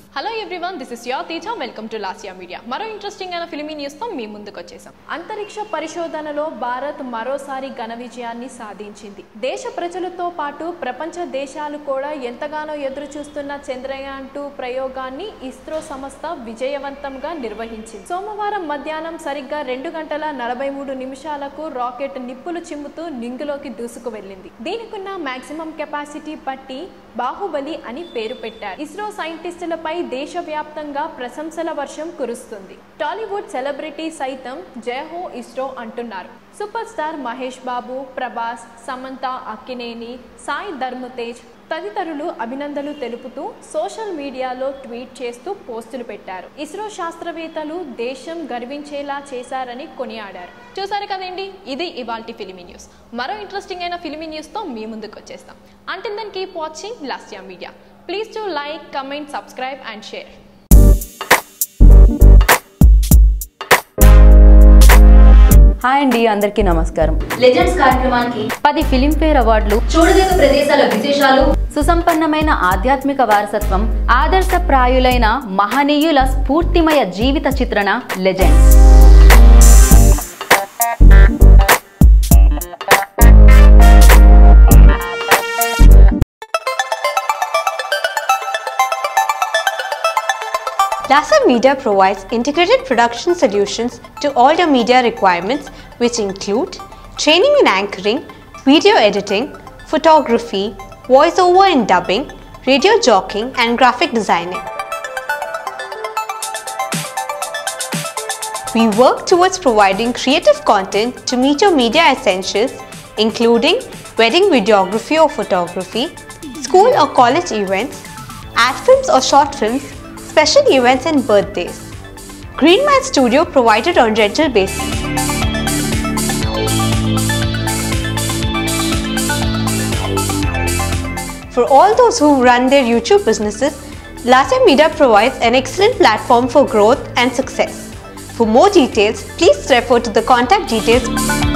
Hello everyone, this is your Teja. Welcome to Lasya Media. మరో interesting అయిన filmy news తో మీ ముందుకు వచ్చేసాం. అంతరిక్ష పరిశోధనలో భారత్ మరోసారి ఘన విజయాన్ని సాధించింది. దేశ ప్రజలతో పాటు ప్రపంచ దేశాలు కూడా ఎంతగానో ఎదురు చూస్తున్న చంద్రయాన్ 2 ప్రయోగాన్ని ఇస్రో సంస్థ విజయవంతంగా నిర్వహించింది. సోమవారం మధ్యాహ్నం సరిగ్గా 2 గంటల 43 నిమిషాలకు రాకెట్ నిప్పులు చిమ్ముతూ నింగిలోకి దూసుకు వెళ్ళింది. దీనికున్న మాక్సిమం కెపాసిటీ బట్టి బాహుబలి అని పేరు పెట్టారు. ఇస్రో సైంటిస్టులపై దేశవ్యాప్తంగా ప్రశంసల వర్షం కురుస్తుంది. టాలీవుడ్ సెలబ్రిటీ సైతం జై హో ఇస్రో అంటున్నారు. సూపర్ స్టార్ మహేష్ బాబు, ప్రభాస్, సమంత, అక్కినేని, సాయి ధర్మతేజ్ తదితరులు అభినందనలు తెలుపుతూ సోషల్ మీడియాలో ట్వీట్ చేస్తూ పోస్టులు పెట్టారు. ఇస్రో శాస్త్రవేత్తలు దేశం గర్వించేలా చేశారని కొనియాడారు. చూసారు కదండి, ఇది ఇవాల్టి ఫిల్మీ న్యూస్. మరో ఇంట్రెస్టింగ్ అయిన ఫిల్మీ న్యూస్ తో మీ ముందుకు వచ్చేస్తాం. Until then, keep watching Lasya Media. Please do like, comment, subscribe and share. Hi అండి, అందరికీ నమస్కారం. లెజెండ్స్ కార్యక్రమానికి 10 ఫిలింఫేర్ అవార్డులు, చూడదగ్గ ప్రదేశాల విశేషాలు, సుసంపన్నమైన ఆధ్యాత్మిక వారసత్వం, ఆదర్శప్రాయులైన మహనీయుల స్ఫూర్తిమయ జీవిత చిత్రణ legends. Lasya Media provides integrated production solutions to all your media requirements, which include training in anchoring, video editing, photography, voiceover and dubbing, radio jockeying and graphic designing. We work towards providing creative content to meet your media essentials, including wedding videography or photography, school or college events, ad films or short films, special events and birthdays. Greenman Studio provided on rental basis. For all those who run their YouTube businesses, Lasya Media provides an excellent platform for growth and success. For more details, please refer to the contact details.